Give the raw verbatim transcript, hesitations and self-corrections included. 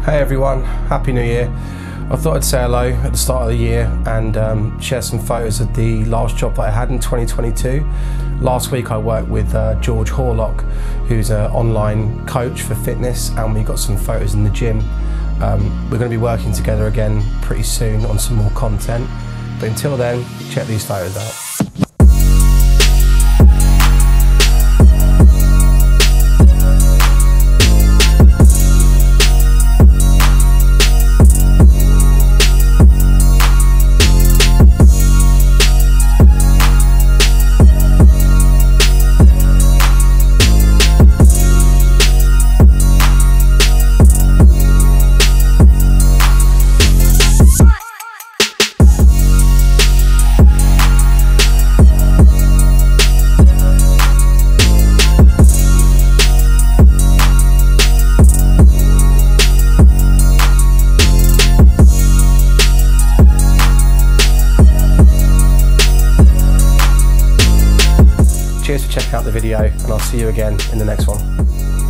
Hey everyone, Happy New Year. I thought I'd say hello at the start of the year and um, share some photos of the last job that I had in twenty twenty-two. Last week I worked with uh, George Horlock, who's an online coach for fitness, and we got some photos in the gym. Um, we're going to be working together again pretty soon on some more content, but until then, check these photos out. Cheers for checking out the video, and I'll see you again in the next one.